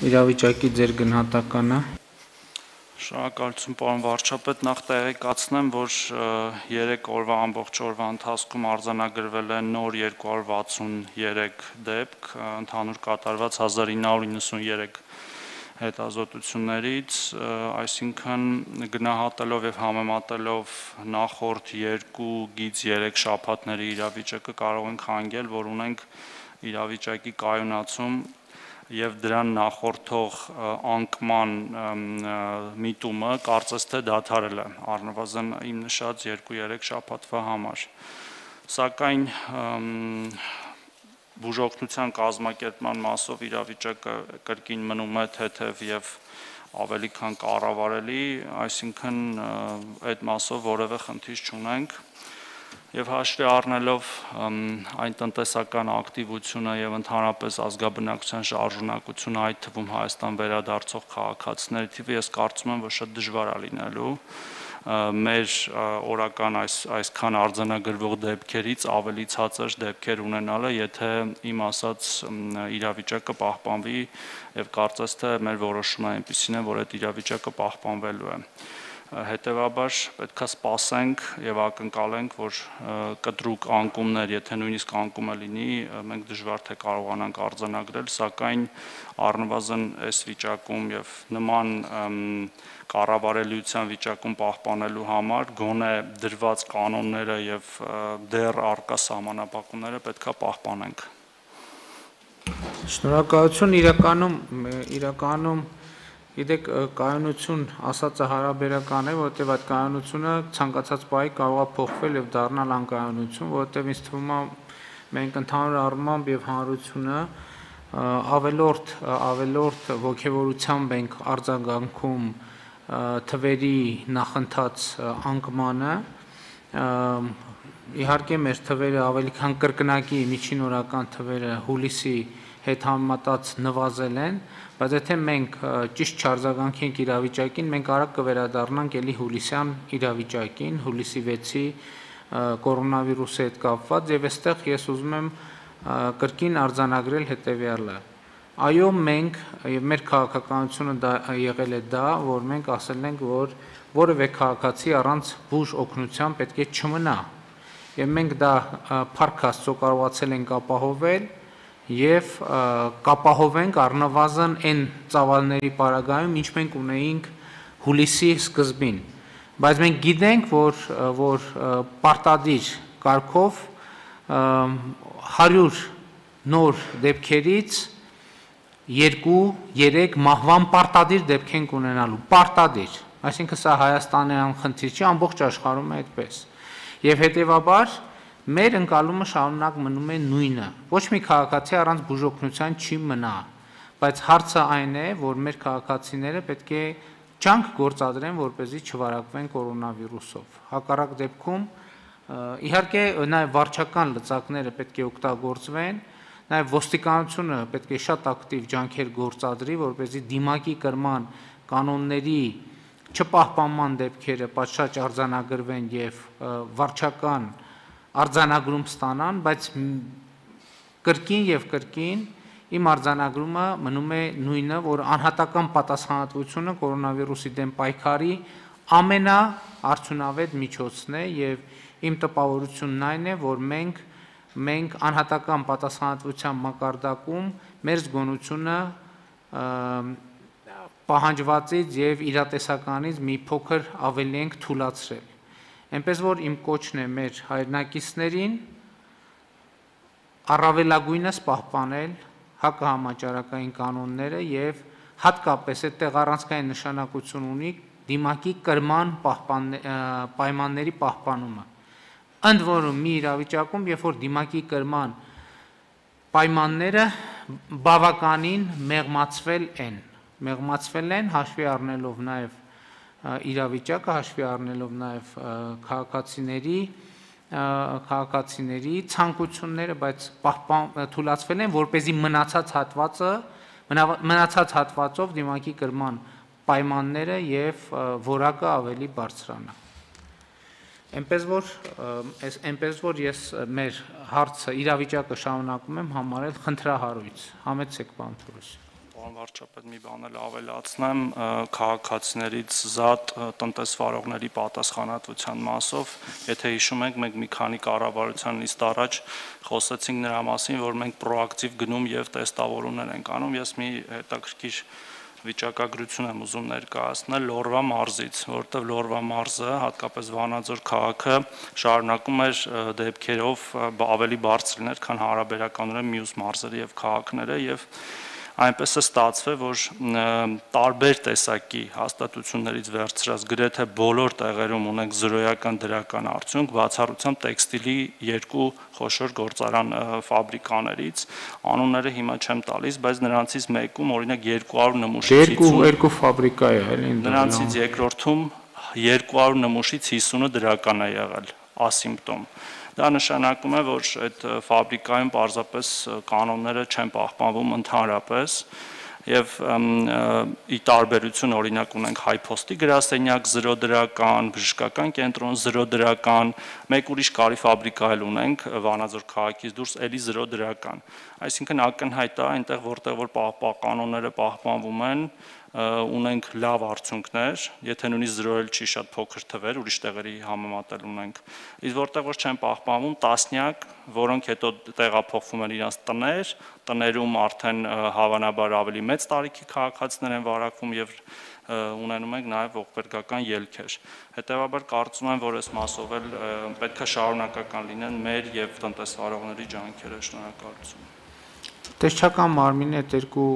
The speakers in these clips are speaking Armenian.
իրավիճակի ձեր գնահատականը։ Շնորհակալություն պարոն վարչապետ, նախ տեղեկացնեմ, որ 3 օրվա ամբողջ օրվա ընթացքում արձանագրվել են նոր 263 դեպք, ընդհանուր կատարված 1993 հետազոտություններից, այսինքն գնահատելով եւ համեմատելով նախորդ 2-ից 3 շաբաթների իրավիճակը կարող ենք հանգել, որ ունենք իրավիճակի կայունացում եւ դրան նախորդող անկման միտումը կարծես թե դադարել է առնվազն իմ նշած 2-3 շաբաթվա համար, սակայն բուժօգնության կազմակերպման մասով իրավիճակը կրկին մնում է թեթև եւ ավելի քան կառավարելի, այսինքն այդ մասով որևէ խնդիր չունենք եւ հաշվի առնելով այն տնտեսական ակտիվությունը եւ ընդհանրապես ազգաբնակչության շարժունակությունը, այդ թվում Հայաստան վերադարձող քաղաքացիների թիվը, ես կարծում եմ, որ շատ դժվար է լինելու մեր օրական այսքան արձանագրվող դեպքերից ավելի ցածր դեպքեր ունենալը, եթե իմ ասած իրավիճակը պահպանվի եւ կարծես թե մեր որոշումը այնպեսին է, որ այդ իրավիճակը պահպանվելու է։ Հետևաբար պետք է սպասենք եւ ակնկալենք, որ կտրուկ անկումներ, եթե նույնիսկ անկումը լինի, մենք դժվար թե կարողանանք արձանագրել, սակայն առնվազն այս վիճակում եւ նման կառավարելիության վիճակում պահպանելու համար գոնե դրված կանոնները եւ դեռ առկա սահմանափակումները պետք է պահպանենք։ Շնորհակալություն, իրականում Գիտեք, կայունություն ասածը հարաբերական է, որովհետև այդ կայունությունը ցանկացած բայի կարող է փոխվել եւ դառնալ անկայունություն, որովհետև ինձ թվում է մենք ընդհանուր առմամբ եւ հանրությունը ավելորդ ողջավորությամբ ենք արձագանքում թվերի նախընթաց անկմանը, իհարկե մեր թվերը ավելի քան կրկնակի միջին օրական թվերը հուլիսի հետ համեմատած նվազել են, բայց եթե մենք ճիշտ չարձագանքենք իրավիճակին, մենք արագ կվերադառնանք էլի հուլիսյան իրավիճակին, հուլիսի 6-ի կորոնավիրուսի հետ կապված, եւ այստեղ ես ուզում եմ կրկին արձանագրել հետեւյալը։ Այո, մենք եւ մեր քաղաքականությունը եղել է դա, որ մենք ասել ենք, որ որևէ քաղաքացի առանց բուժ օգնության պետք է չմնա, եւ մենք դա փառք Աստծո կարողացել ենք ապահովել եւ կապահովենք առնվազն այն ծավալների պարագայում, ինչ մենք ունեինք հուլիսի սկզբին, բայց մենք գիտենք, որ պարտադիր կարգով 100 նոր դեպքերից 2-3 մահվան պարտադիր դեպք ենք ունենալու, պարտադիր, այսինքն սա Հայաստանյան խնդիր չի, ամբողջ աշխարհում է այդպես, եւ հետեւաբար մեր ընկալումը շարունակ մնում է նույնը, ոչ մի քաղաքացի առանց բուժօգնության չի մնա, բայց հարցը այն է, որ մեր քաղաքացիները պետք է ջանք գործադրեն, որպեսզի չվարակվեն կորոնավիրուսով, հակառակ դեպքում իհարկե նաեւ վարչական լծակները պետք է օգտագործվեն, նաեւ ոստիկանությունը պետք է շատ ակտիվ ջանքեր գործադրի, որպեսզի դիմակի կրման կանոնների չպահպանման դեպքերը պատշաճ արձանագրվեն եւ վարչական արձանագրում ստանան, բայց կրկին եւ կրկին իմ արձանագրումը մնում է նույնը, որ անհատական պատասխանատվությունը կորոնավիրուսի դեմ պայքարի ամենաարդյունավետ միջոցն է եւ իմ տպավորությունն այն է, որ մենք անհատական պատասխանատվության մակարդակում մեր զգոնությունը պահանջվածից եւ իրատեսականից մի փոքր ավելի ենք թուլացրել։ Այնպես որ իմ կոչն է մեր հայրենակիցներին առավելագույնս պահպանել հակահամաճարակային կանոնները եւ հատկապես այդտեղ առանցքային նշանակություն ունի դիմակի կրման պայմանների պահպանումը։ Ընդ որում մի իրավիճակում, երբ որ դիմակի կրման պայմանները բավականին մեղմացվել են, հաշվի առնելով նաեւ իրավիճակը, հաշվի առնելով նաեւ քաղաքացիների ցանկությունները, բայց թուլացվել են, որպեսզի մնացած հատվածով դիմակի կրման պայմանները եւ որակը ավելի բարձրանա։ Այնպես որ ես մեր հարցը իրավիճակը շարունակում եմ համարել խնդրահարույց։ Համեցեք, պարոն Թորոսյան։ Պարոն վարչապետ, մի բան էլ ավելացնեմ, քաղաքացիներից զատ տնտեսվարողների պատասխանատվության մասով, եթե հիշում եք, մենք մի քանի կառավարության նիստ առաջ խոսեցինք նրա մասին, որ մենք պրոակտիվ գնում եւ տեստավորումներ ենք անում։ Ես մի հետաքրքիր վիճակագրություն եմ ուզում ներկայացնել Լոռվա մարզից, որովհետև Լոռվա մարզը, հատկապես Վանաձոր քաղաքը շարունակում էր դեպքերով ավելի բարձր լինել, քան հարաբերականորեն մյուս մարզերը եւ քաղաքները եւ այնպես է ստացվել, որ տարբեր տեսակի հաստատություններից վերցրած գրեթե բոլոր տեղերում ունենք զրոյական դրական արդյունք, բացառությամբ տեքստիլի երկու խոշոր գործարան ֆաբրիկաներից, անունները հիմա չեմ տալիս, բայց նրանցից մեկում օրինակ 200 նմուշից 2 ֆաբրիկա է, էլի։ Նրանցից երկրորդում 200 նմուշից 50-ը դրական է եղել, ասիմպտոմ։ Դա նշանակում է, որ այդ ֆաբրիկայում պարզապես կանոնները չեն պահպանվում ընդհանրապես եւ ի տարբերություն օրինակ ունենք Հայփոստի գրասենյակ 0 դրական, բժշկական կենտրոն 0 դրական, մեկ ուրիշ կարի ֆաբրիկա էլ ունենք Վանաձոր քաղաքից դուրս էլի 0 դրական։ Այսինքն ակնհայտ է այնտեղ որտեղ որ կանոնները պահպանվում են, ունենք լավ արդյունքներ, եթե նույնիսկ 0 էլ չի շատ փոքր թվեր, ուրիշ տեղերի համեմատել ունենք։ Իսկ որտեղ որ չեն պահպանվում տասնյակ, որոնք հետո տեղափոխվում են իրենց տներ, տներում արդեն հավանաբար ավելի մեծ տարիքի քաղաքացիներ են վարակվում եւ ունենում ենք նաեւ ողբերգական ելքեր։ Հետեւաբար կարծում եմ, որ այս մասով էլ պետք է շարունակական լինեն մեր եւ տնտեսվարողների ջանքերը։ Շնորհակալություն։ Տեսչական մարմինի այդ երկու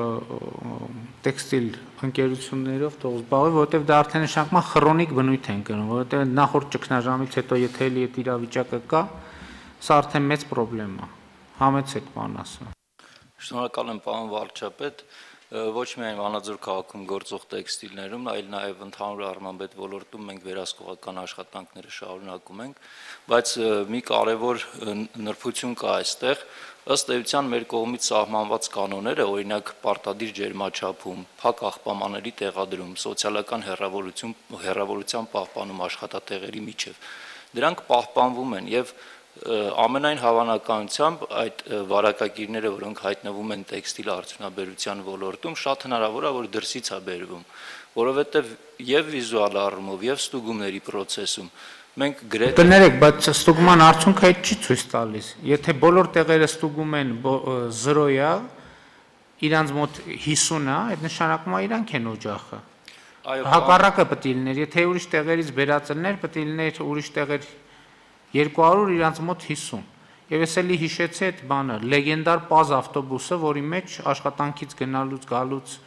տեքստիլ ընկերություններով թող զբաղվի, որովհետև դա արդեն նշանակում է խրոնիկ բնույթ են կրում, որովհետև նախորդ ճգնաժամից հետո եթե էլի այդ իրավիճակը կա, սա արդեն մեծ խնդրեմ է։ Համեցեք բան ասա։ Շնորհակալ եմ, պարոն վարչապետ, ոչ միայն Վանաձոր քաղաքում գործող տեքստիլներում, այլ նաև ընդհանուր առմամբ այդ ոլորտում մենք վերահսկողական աշխատանքները շարունակում ենք, բայց մի կարևոր նրբություն կա այստեղ, ըստ էության մեր կողմից սահմանված կանոնները, օրինակ պարտադիր ջերմաչափում, փակ աղբամանների տեղադրում, սոցիալական հեռավորության պահպանում աշխատատեղերի միջև, դրանք պահպանվում են եւ ամենայն հավանականությամբ այդ վարակագիրները, որոնք հայտնվում են տեքստիլ արդյունաբերության ոլորտում, շատ հնարավոր է, որ դրսից է բերվում, որովհետև եւ վիզուալ առումով եւ ստուգումների process-ում մենք գրեթե կներեք, բայց ստուգման արդյունքը այդ չի ցույց տալիս։ Եթե բոլոր տեղերը ստուգում են 0-յա, իրանց մոտ 50-ը, այդ նշանակում է իրանք են օջախը։ Հակառակը պետք է լիներ, եթե ուրիշ տեղերից վերածելներ, պետք է լիներ ուրիշ տեղեր 200, իրանց մոտ 50։ Եվ ես էլի հիշեցի այդ բանը, լեգենդար Պազ ավտոբուսը, որի մեջ աշխատանքից գնալուց գալուց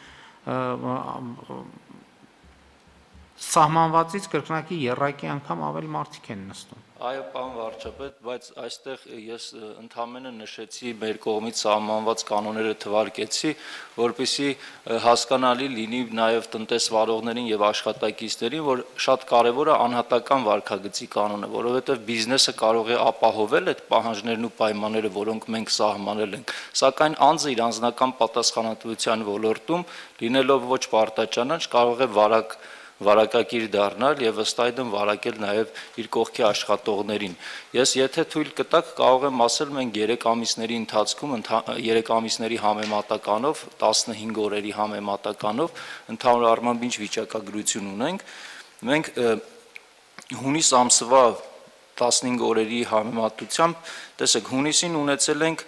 սահմանվածից կրկնակի եռակի անգամ ավելի մարդիկ են նստում։ Այո, պարոն վարչապետ, բայց այստեղ ես ընդհանրապես նշեցի մեր կողմից սահմանված կանոնները թվարկեցի, որպեսզի հասկանալի լինի նաև տնտեսվարողներին եւ աշխատակիցներին, որ շատ կարեւոր է անհատական վարքագծի կանոնը, որովհետեւ բիզնեսը կարող է ապահովել այդ պահանջներն ու պայմանները, որոնք մենք սահմանել ենք, սակայն անձը իր անձնական պատասխանատվության ոլորտում լինելով ոչ պարտաճանաչ կարող է վարակագիր դառնալ եւ ըստ այդմ վարակել նաեւ իր կողքի աշխատողներին։ Ես եթե թույլ կտաք, կարող եմ ասել, մենք 3 ամիսների ընթացքում 3 ամիսների համեմատականով 15 օրերի համեմատականով ընդհանուր առմամբ ինչ վիճակագրություն ունենք, մենք հունիս ամսվա 15 օրերի համեմատությամբ, տեսեք, հունիսին ունեցել ենք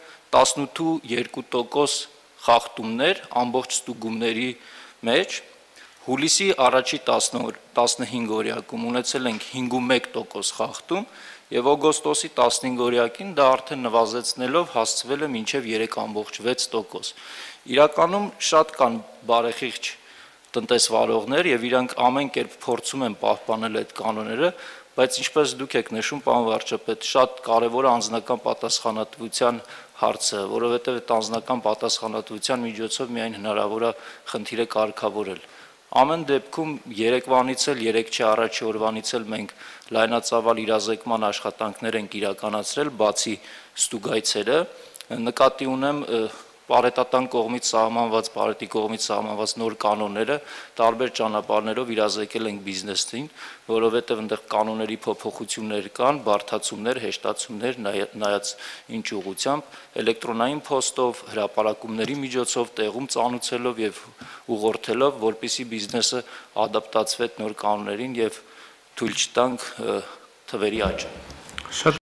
18.2% խախտումներ ամբողջ ստուգումների մեջ, հուլիսի առաջի 15 օրյակում ունեցել ենք 5.1% խախտում եւ օգոստոսի 15 օրյակին դա արդեն նվազեցնելով հասցվել է մինչեւ 3.6%։ Իրականում շատ կան բարեխիղճ տնտեսվարողներ եւ իրանք ամեն կերպ փորձում են պահպանել այդ կանոնները, բայց ինչպես դուք եք նշում, պարոն վարչապետ, շատ կարեւոր է անձնական պատասխանատվության հարցը, որովհետեւ այդ անձնական պատասխանատվության միջոցով միայն հնարավոր է խնդիրը կարգավորել։ Ամեն դեպքում երեկվանից էլ, երեքչի առաջի օրվանից էլ մենք լայնածավալ իրազեկման աշխատանքներ ենք իրականացրել, բացի ստուգայցերը, նկատի ունեմ բարետատան կողմից սահմանված, բարետի կողմից սահմանված նոր կանոնները տարբեր ճանապարհներով իրազեկել ենք բիզնեսին, որովհետև այնտեղ կանոնների փոփոխություններ կան, բարդացումներ, հեշտացումներ, նայած ինչ ուղղությամբ, էլեկտրոնային փոստով, հրապարակումների միջոցով տեղում ծանուցելով եւ ուղղորդելով, որպեսզի բիզնեսը ադապտացվի նոր կանոններին եւ թույլ չտանք թվերի աճ։